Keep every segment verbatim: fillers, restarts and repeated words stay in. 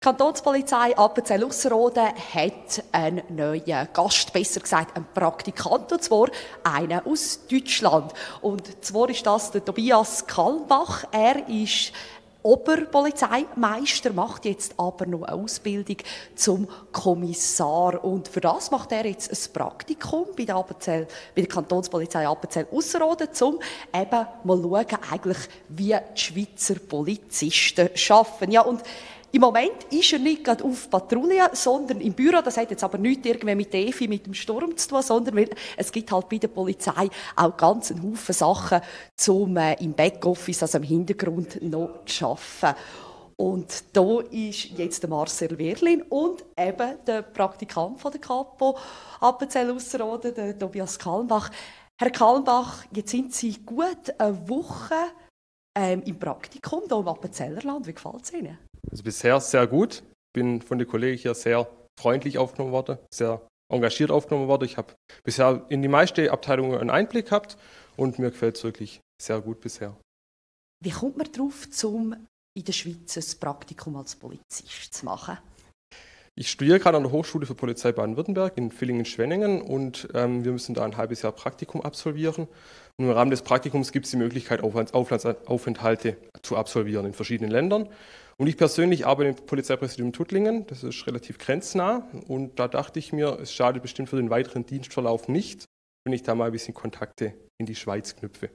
Kantonspolizei Appenzell-Ausserrhoden hat einen neuen Gast, besser gesagt einen Praktikant, und zwar einen aus Deutschland. Und zwar ist das der Tobias Kalmbach. Er ist Oberpolizeimeister, macht jetzt aber noch eine Ausbildung zum Kommissar. Und für das macht er jetzt ein Praktikum bei der, Appenzell, bei der Kantonspolizei Appenzell-Ausserrhoden, um eben mal zu schauen, eigentlich, wie die Schweizer Polizisten arbeiten. Ja, und im Moment ist er nicht gerade auf Patrouille, sondern im Büro. Das hat jetzt aber nichts irgendwie mit der Efi, mit dem Sturm zu tun, sondern weil es gibt halt bei der Polizei auch ganz einen Haufen Sachen, um äh, im Backoffice, also im Hintergrund, noch zu arbeiten. Und da ist jetzt der Marcel Wehrlin und eben der Praktikant von der Kapo Appenzell-Ausserrhoden, der Tobias Kalmbach. Herr Kalmbach, jetzt sind Sie gut eine Woche ähm, im Praktikum hier im Appenzellerland. Wie gefällt es Ihnen? Also bisher sehr gut. Bin von den Kollegen hier sehr freundlich aufgenommen worden, sehr engagiert aufgenommen worden. Ich habe bisher in die meisten Abteilungen einen Einblick gehabt und mir gefällt es wirklich sehr gut bisher. Wie kommt man darauf, um in der Schweiz ein Praktikum als Polizist zu machen? Ich studiere gerade an der Hochschule für Polizei Baden-Württemberg in Villingen-Schwenningen und ähm, wir müssen da ein halbes Jahr Praktikum absolvieren. Und im Rahmen des Praktikums gibt es die Möglichkeit, Auslandsaufenthalte zu absolvieren in verschiedenen Ländern. Und ich persönlich arbeite im Polizeipräsidium Tuttlingen, das ist relativ grenznah. Und da dachte ich mir, es schadet bestimmt für den weiteren Dienstverlauf nicht, wenn ich da mal ein bisschen Kontakte in die Schweiz knüpfe.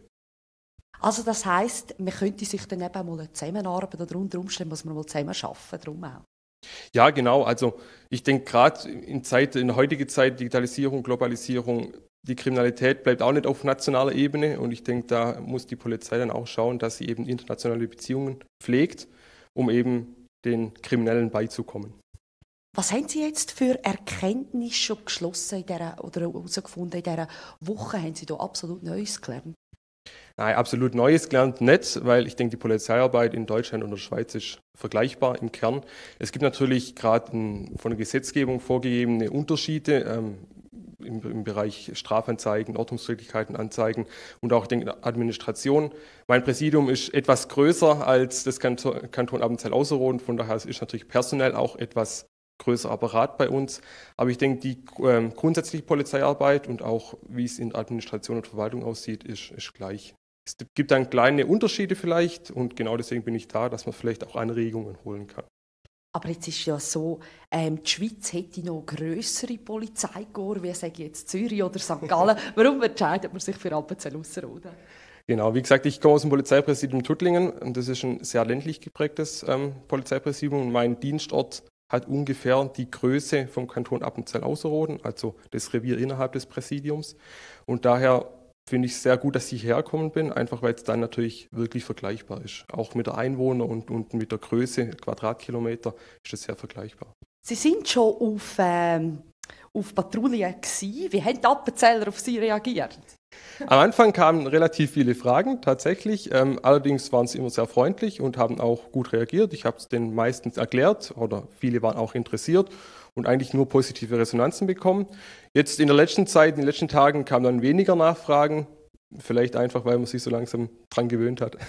Also das heisst, man könnte sich dann eben mal eine Zusammenarbeit oder unter Umständen muss man mal zusammen arbeiten, darum auch. Ja, genau. Also ich denke gerade in Zeit, in der heutigen Zeit, Digitalisierung, Globalisierung, die Kriminalität bleibt auch nicht auf nationaler Ebene. Und ich denke, da muss die Polizei dann auch schauen, dass sie eben internationale Beziehungen pflegt, um eben den Kriminellen beizukommen. Was haben Sie jetzt für Erkenntnisse schon geschlossen in dieser, oder herausgefunden in dieser Woche? Haben Sie da absolut Neues gelernt? Nein, absolut Neues gelernt nicht, weil ich denke, die Polizeiarbeit in Deutschland und der Schweiz ist vergleichbar im Kern. Es gibt natürlich gerade von der Gesetzgebung vorgegebene Unterschiede ähm, im, im Bereich Strafanzeigen, Ordnungswidrigkeiten, Anzeigen und auch der Administration. Mein Präsidium ist etwas größer als das Kanton, Kanton Appenzell-Ausserrhoden, von daher ist natürlich personell auch etwas größerer Apparat bei uns. Aber ich denke, die äh, grundsätzliche Polizeiarbeit und auch wie es in Administration und Verwaltung aussieht, ist, ist gleich. Es gibt dann kleine Unterschiede vielleicht und genau deswegen bin ich da, dass man vielleicht auch Anregungen holen kann. Aber jetzt ist ja so, ähm, die Schweiz hätte noch grössere Polizeikorps, wie sage ich jetzt Zürich oder Sankt Gallen. Warum entscheidet man sich für Appenzell-Ausserrhoden? Genau, wie gesagt, ich komme aus dem Polizeipräsidium Tuttlingen und das ist ein sehr ländlich geprägtes ähm, Polizeipräsidium und mein Dienstort hat ungefähr die Größe vom Kanton Appenzell-Ausserrhoden, also das Revier innerhalb des Präsidiums. Und daher finde ich es sehr gut, dass ich hierher gekommen bin, einfach weil es dann natürlich wirklich vergleichbar ist. Auch mit der Einwohner- und, und mit der Größe, Quadratkilometer, ist das sehr vergleichbar. Sie sind schon auf, ähm, auf Patrouille gewesen. Wie haben die Appenzeller auf Sie reagiert? Am Anfang kamen relativ viele Fragen, tatsächlich. Ähm, allerdings waren sie immer sehr freundlich und haben auch gut reagiert. Ich habe es den meistens erklärt oder viele waren auch interessiert und eigentlich nur positive Resonanzen bekommen. Jetzt in der letzten Zeit, in den letzten Tagen kamen dann weniger Nachfragen. Vielleicht einfach, weil man sich so langsam dran gewöhnt hat.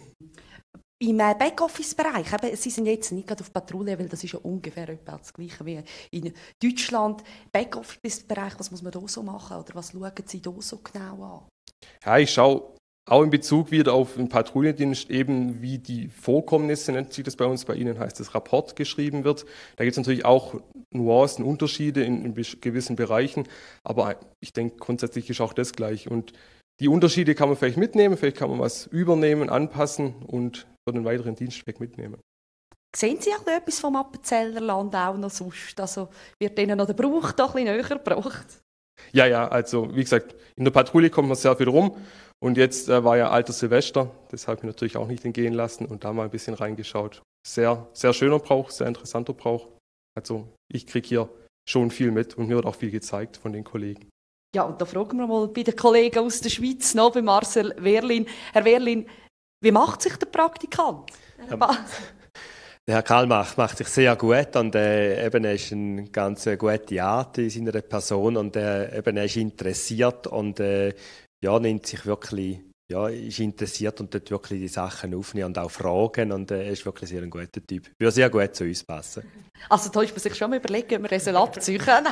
Im Backoffice-Bereich, eben, Sie sind jetzt nicht gerade auf Patrouille, weil das ist ja ungefähr etwa das Gleiche wie in Deutschland. Backoffice-Bereich, was muss man da so machen oder was schauen Sie da so genau an? Ja, ich schaue auch in Bezug wieder auf den Patrouillendienst eben, wie die Vorkommnisse, nennt sich das bei uns, bei Ihnen heißt das Rapport, geschrieben wird. Da gibt es natürlich auch Nuancen, Unterschiede in, in gewissen Bereichen, aber ich denke, grundsätzlich ist auch das gleich. Und die Unterschiede kann man vielleicht mitnehmen, vielleicht kann man was übernehmen, anpassen und für den weiteren Dienstweg mitnehmen. Sehen Sie auch etwas vom Appenzellerland auch noch sonst? Also wird Ihnen noch der Brauch da ein bisschen näher gebracht? Ja, ja, also wie gesagt, in der Patrouille kommt man sehr viel rum und jetzt äh, war ja alter Silvester, das habe ich natürlich auch nicht entgehen lassen und da mal ein bisschen reingeschaut. Sehr, sehr schöner Brauch, sehr interessanter Brauch. Also ich kriege hier schon viel mit und mir wird auch viel gezeigt von den Kollegen. Ja, und da fragen wir mal bei den Kollegen aus der Schweiz noch, bei Marcel Wehrlin. Herr Wehrlin, wie macht sich der Praktikant? Ähm, der Herr Kalmbach macht sich sehr gut und äh, eben, er ist eine ganz äh, gute Art in seiner Person und äh, eben, er ist interessiert und äh, ja, nimmt sich wirklich ja, ist interessiert und dort wirklich die Sachen aufnehmen und auch fragen. Und äh, er ist wirklich sehr ein guter Typ. Würde sehr gut zu uns passen. Also da muss man sich schon mal überlegen, ob wir ihn abziehen können.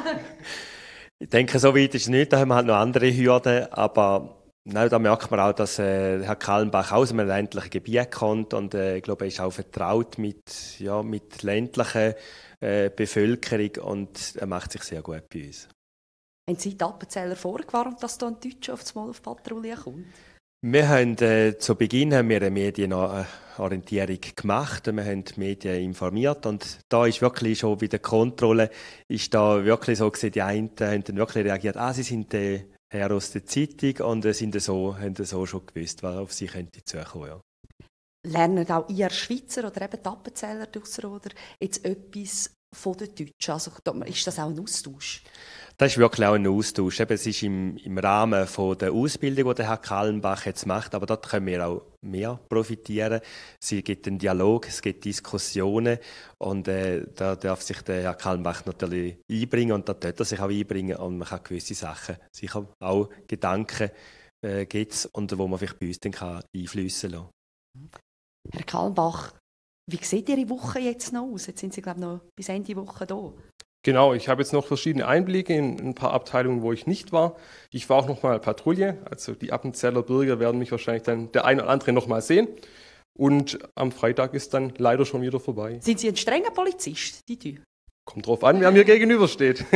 Ich denke, so weit ist es nicht. Da haben wir halt noch andere Hürden. Aber nein, da merkt man auch, dass äh, Herr Kallenbach aus einem ländlichen Gebiet kommt. Und äh, ich glaube, er ist auch vertraut mit, ja, mit ländlicher äh, Bevölkerung. Und er macht sich sehr gut bei uns. Haben Sie die Appenzeller vorgewarnt, dass da ein Deutscher auf das Mal auf Patrouille kommt? Wir haben äh, zu Beginn haben wir eine Medienorientierung gemacht. Wir haben die Medien informiert und da ist wirklich schon bei der Kontrolle ist da wirklich so gewesen, die einen haben dann wirklich reagiert, ah, sie sind der Herr aus der Zeitung und äh, sind so, haben so schon gewusst, was auf sie könnte zukommen. Ja. Lernen auch ihr Schweizer oder eben die Appenzeller oder jetzt etwas von den Deutschen? Also ist das auch ein Austausch? Das ist wirklich auch ein Austausch. Eben, es ist im, im Rahmen von der Ausbildung, die der Herr Kallenbach jetzt macht, aber dort können wir auch mehr profitieren. Es gibt einen Dialog, es gibt Diskussionen und äh, da darf sich der Herr Kallenbach natürlich einbringen und da tut er sich auch einbringen und man kann gewisse Sachen, sicher auch Gedanken äh, gibt's und wo man vielleicht bei uns dann kann einfliessen kann. Herr Kallenbach, wie sieht Ihre Woche jetzt noch aus? Jetzt sind Sie, glaube ich, noch bis Ende Woche da. Genau, ich habe jetzt noch verschiedene Einblicke in ein paar Abteilungen, wo ich nicht war. Ich war auch noch mal Patrouille, also die Appenzeller Bürger werden mich wahrscheinlich dann der ein oder andere noch mal sehen. Und am Freitag ist dann leider schon wieder vorbei. Sind Sie ein strenger Polizist, die Tür? Kommt drauf an, wer mir gegenübersteht.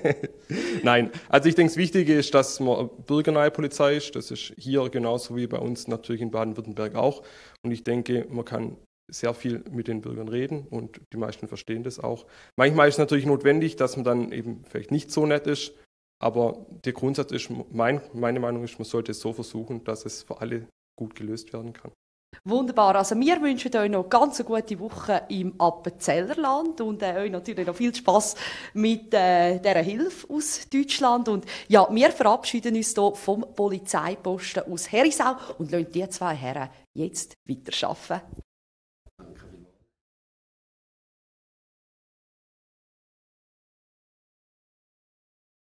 Nein, also ich denke, das Wichtige ist, dass man bürgernahe Polizei ist. Das ist hier genauso wie bei uns natürlich in Baden-Württemberg auch. Und ich denke, man kann sehr viel mit den Bürgern reden und die meisten verstehen das auch. Manchmal ist es natürlich notwendig, dass man dann eben vielleicht nicht so nett ist, aber der Grundsatz ist, mein, meine Meinung ist, man sollte es so versuchen, dass es für alle gut gelöst werden kann. Wunderbar, also wir wünschen euch noch ganz eine gute Woche im Appenzellerland und äh, euch natürlich noch viel Spass mit äh, dieser Hilfe aus Deutschland. Und ja, wir verabschieden uns hier vom Polizeiposten aus Herisau und lassen die zwei Herren jetzt weiterarbeiten.